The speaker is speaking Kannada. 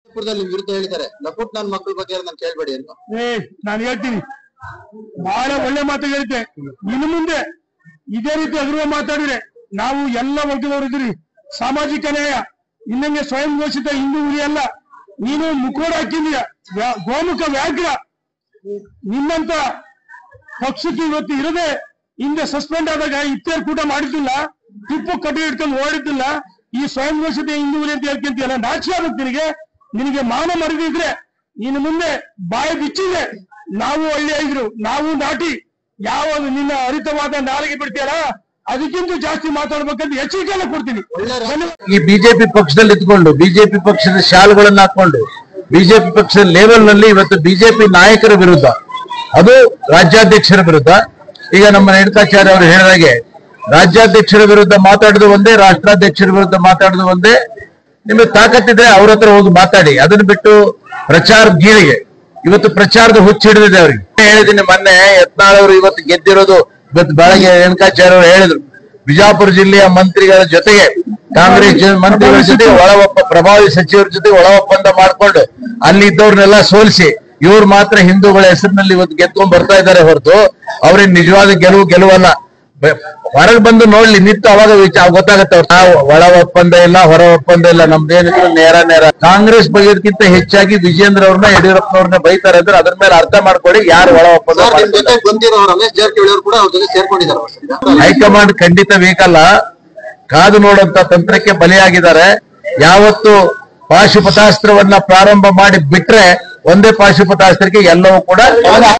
ವಿರುದ್ಧ ಹೇಳಿದ್ದಾರೆ ಲಪುಟ್ ನನ್ನ ಮಕ್ಕಳ ಬಗ್ಗೆ ನಾನು ಕೇಳ್ಬೇಡಿ ಅಂತ. ನಾನು ಹೇಳ್ತೀನಿ, ಬಹಳ ಒಳ್ಳೆ ಮಾತು ಹೇಳಿದ್ದೆ. ಇನ್ನು ಮುಂದೆ ಇದೇ ರೀತಿ ಅಗರ್ವ ಮಾತಾಡಿದ್ರೆ ನಾವು ಎಲ್ಲ ವರ್ಗದವರಿದ್ದೀರಿ. ಸಾಮಾಜಿಕ ನ್ಯಾಯ ಇನ್ನಂಗೆ ಸ್ವಯಂ ಘೋಷಿತ ಹಿಂದೂ ಉರಿಯಲ್ಲ. ನೀನು ಮುಖೋಡ ಹಾಕಿದೀಯ, ಗೋಮುಖ ವ್ಯಾಘ್ರ. ನಿನ್ನಂತ ಪಕ್ಷಕ್ಕೆ ಇವತ್ತು ಇರದೆ ಹಿಂದೆ ಸಸ್ಪೆಂಡ್ ಆದಾಗ ಇತ್ತೇರ್ ಕೂಟ ಮಾಡಿದ್ದಿಲ್ಲ, ಟಿಪ್ಪು ಕಟ್ಟಿ ಹಿಡ್ಕೊಂಡು ಓಡಿದ್ದಿಲ್ಲ. ಈ ಸ್ವಯಂ ಘೋಷಿತ ಹಿಂದೂ ಉರಿ ಅಂತ ಹೇಳ್ಕೊಂತೀಯಲ್ಲ, ನಾಚಿಕೆ ಆಗುತ್ತೆ ನಿನಗೆ ಮಾನ ಮರೆದಿದ್ರೆ ನೀನು ಮುಂದೆ ಬಾಯಿ ಬಿಚ್ಚಿದೆ. ನಾವು ಒಳ್ಳೆ ಇದ್ರು, ನಾವು ನಾಟಿ, ಯಾವಾಗ ನಿನ್ನ ಹರಿತವಾದ ನಾಲಿಗೆ ಬಿಡ್ತೀಯಲ್ಲ ಅದಕ್ಕಿಂತ ಜಾಸ್ತಿ ಮಾತಾಡ್ಬೇಕಂತ ಎಚ್ಚರಿಕೆಲ್ಲ ಕೊಡ್ತೀನಿ. ಈ ಬಿಜೆಪಿ ಪಕ್ಷದಲ್ಲಿ ಇದ್ಕೊಂಡು ಬಿಜೆಪಿ ಪಕ್ಷದ ಶಾಲುಗಳನ್ನ ಹಾಕೊಂಡು ಬಿಜೆಪಿ ಪಕ್ಷದ ಲೆವೆಲ್ ನಲ್ಲಿ ಇವತ್ತು ಬಿಜೆಪಿ ನಾಯಕರ ವಿರುದ್ಧ, ಅದು ರಾಜ್ಯಾಧ್ಯಕ್ಷರ ವಿರುದ್ಧ, ಈಗ ನಮ್ಮ ರೇಣುಕಾಚಾರ್ಯ ಅವರು ಹೇಳಿದಾಗೆ ರಾಜ್ಯಾಧ್ಯಕ್ಷರ ವಿರುದ್ಧ ಮಾತಾಡೋದು ಒಂದೇ, ರಾಷ್ಟ್ರಾಧ್ಯಕ್ಷರ ವಿರುದ್ಧ ಮಾತಾಡೋದು ಒಂದೇ. ನಿಮಗೆ ತಾಕತ್ತಿದ್ರೆ ಅವ್ರ ಹತ್ರ ಹೋಗಿ ಮಾತಾಡಿ. ಅದನ್ನ ಬಿಟ್ಟು ಪ್ರಚಾರದ ಗೀಳಿಗೆ ಇವತ್ತು ಪ್ರಚಾರದ ಹುಚ್ಚಿಡಿದಿದೆ ಅವ್ರಿಗೆ. ಹೇಳಿದೀನಿ ಮೊನ್ನೆ, ಯತ್ನಾಳ್ ಅವರು ಇವತ್ತು ಗೆದ್ದಿರೋದು, ಇವತ್ತು ಬೆಳಗ್ಗೆ ರೇಣುಕಾಚಾರ್ಯ ಅವರು ಹೇಳಿದ್ರು, ಬಿಜಾಪುರ ಜಿಲ್ಲೆಯ ಮಂತ್ರಿಗಳ ಜೊತೆಗೆ ಕಾಂಗ್ರೆಸ್ ಮಂತ್ರಿಗಳ ಜೊತೆ ಪ್ರಭಾವಿ ಸಚಿವರ ಜೊತೆ ಒಳ ಒಪ್ಪಂದ ಮಾಡ್ಕೊಂಡು ಅಲ್ಲಿ ಇದ್ದವ್ರನ್ನೆಲ್ಲ ಸೋಲಿಸಿ ಇವ್ರು ಮಾತ್ರ ಹಿಂದೂಗಳ ಹೆಸರಿನಲ್ಲಿ ಇವತ್ತು ಗೆದ್ಕೊಂಡ್ ಬರ್ತಾ ಇದ್ದಾರೆ ಹೊರತು ಅವ್ರಿಗೆ ನಿಜವಾದ ಗೆಲುವಲ್ಲ. ಹೊರಗೆ ಬಂದು ನೋಡ್ಲಿ, ನಿಂತು ಅವಾಗ ಗೊತ್ತಾಗತ್ತೆ ನಾವು ಒಳ ಒಪ್ಪಂದ ಇಲ್ಲ, ಹೊರ ಒಪ್ಪಂದ ಇಲ್ಲ, ನಮ್ದೇನಿದ್ರು ನೇರ. ಕಾಂಗ್ರೆಸ್ ಬಗೆದಕ್ಕಿಂತ ಹೆಚ್ಚಾಗಿ ವಿಜೇಂದ್ರ ಅವ್ರನ್ನ ಯಡಿಯೂರಪ್ಪನವ್ರನ್ನ ಬೈತಾರೆ ಅಂದ್ರೆ ಅದ್ರ ಮೇಲೆ ಅರ್ಥ ಮಾಡ್ಕೊಳ್ಳಿ ಯಾರು ಒಳ ಒಪ್ಪಂದ. ಹೈಕಮಾಂಡ್ ಖಂಡಿತ ಬೇಕಲ್ಲ, ಕಾದು ನೋಡುವಂತ ತಂತ್ರಕ್ಕೆ ಬಲಿಯಾಗಿದ್ದಾರೆ. ಯಾವತ್ತು ಪಾಶುಪತಾಸ್ತ್ರವನ್ನ ಪ್ರಾರಂಭ ಮಾಡಿ ಬಿಟ್ರೆ ಒಂದೇ ಪಾಶುಪತಾಸ್ತ್ರಕ್ಕೆ ಎಲ್ಲವೂ ಕೂಡ